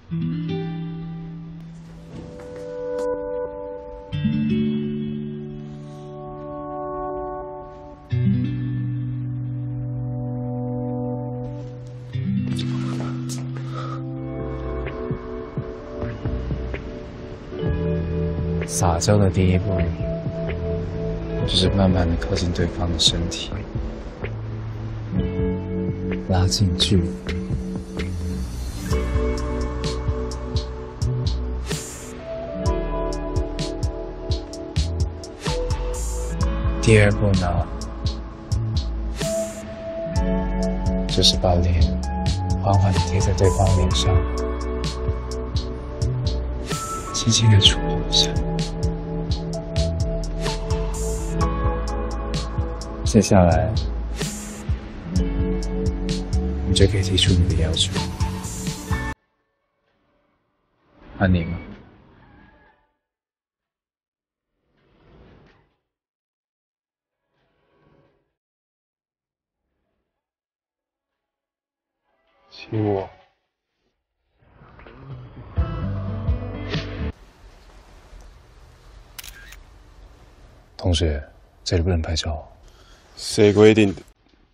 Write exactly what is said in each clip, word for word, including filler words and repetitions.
撒娇的第一步，就是慢慢的靠近对方的身体，拉近距离。第二步呢，就是把脸缓缓地贴在对方脸上，轻轻地触碰一下。接下来，你就可以提出你的要求。换你了。 亲我。 同学，这里不能拍照。 谁规定的？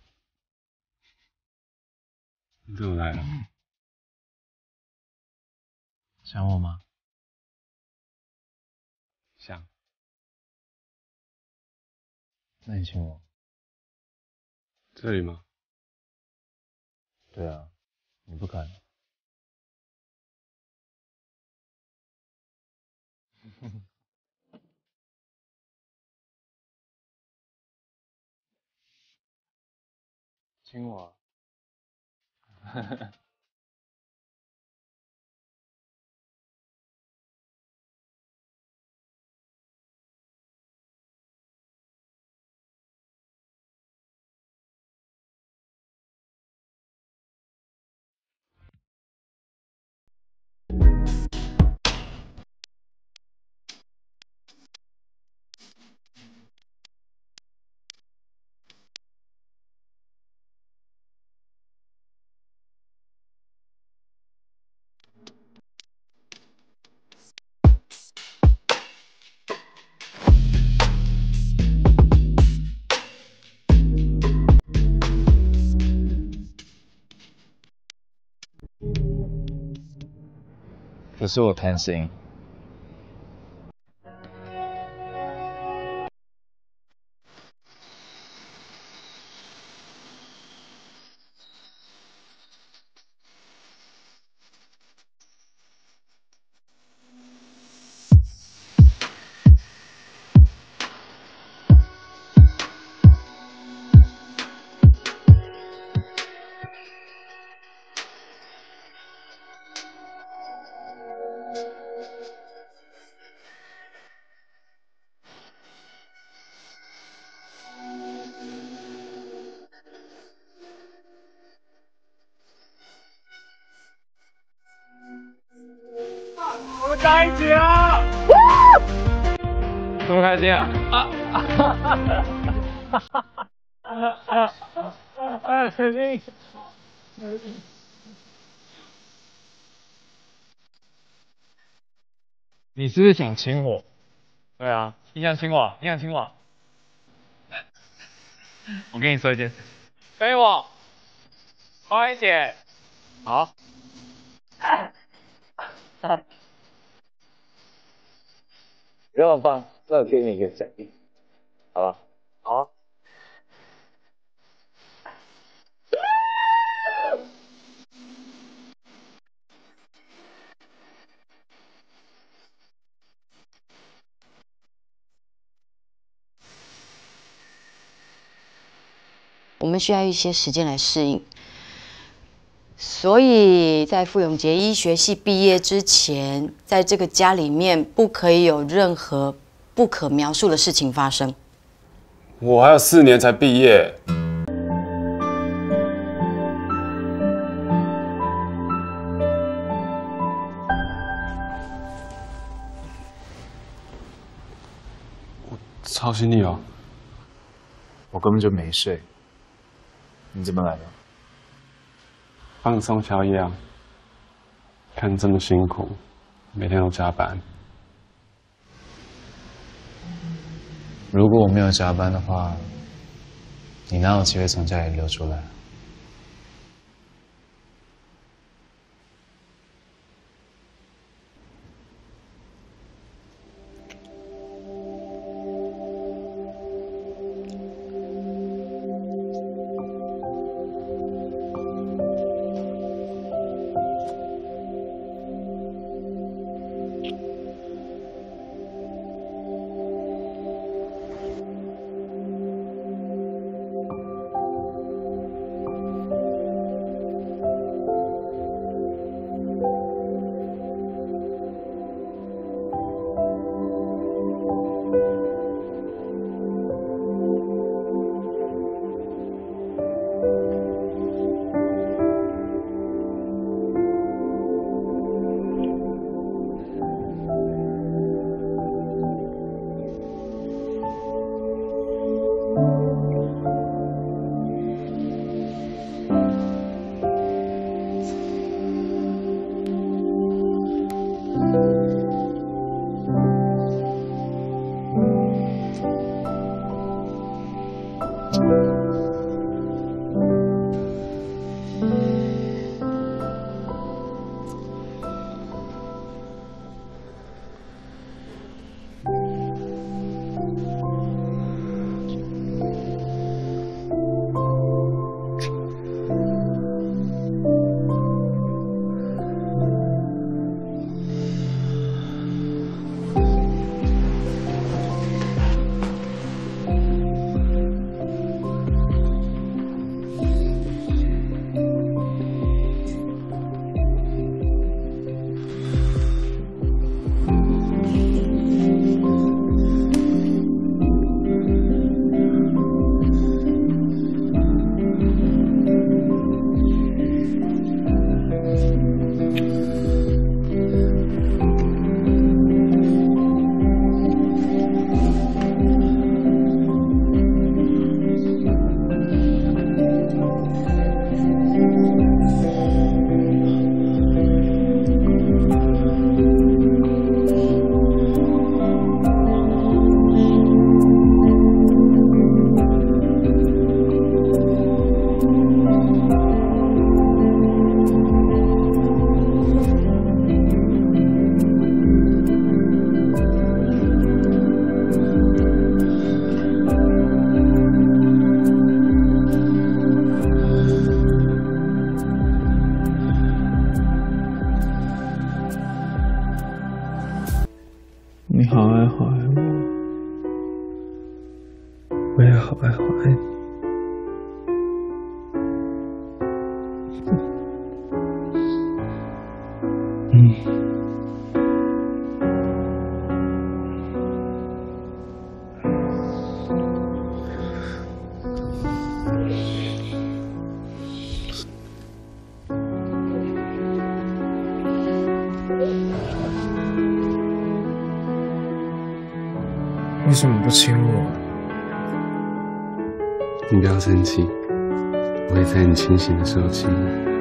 你怎么来了？ 想我吗？ 想。 那你亲我。 这里吗？ 对啊，你不敢。亲我。不是我贪心。 我们在一起了！ 这么开心啊！啊啊哈哈哈哈哈哈！啊，开心！你是不是想亲我？ 对啊，你想亲我？你想亲我？我跟你说一件事，背我，快一点，好。 让我放，那我给你一个奖励，好吧？ 好。 我们需要一些时间来适应，所以在傅永杰医学系毕业之前，在这个家里面不可以有任何不可描述的事情发生。 我还有四年才毕业。我吵醒你了？ 我根本就没睡。你怎么来的？ 放松宵夜啊，看看这么辛苦，每天都加班。 如果我没有加班的话，你哪有机会从家里溜出来？ 你好爱好爱我，我也好爱好爱你。嗯。 为什么不亲我？ 你不要生气，我会在你清醒的时候亲你。